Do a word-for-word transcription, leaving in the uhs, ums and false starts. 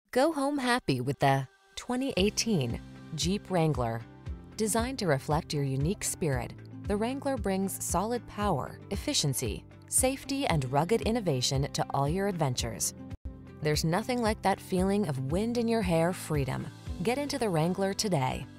Go home happy with the twenty eighteen Jeep Wrangler. Designed to reflect your unique spirit, the Wrangler brings solid power, efficiency, safety, and rugged innovation to all your adventures. There's nothing like that feeling of wind in your hair freedom. Get into the Wrangler today.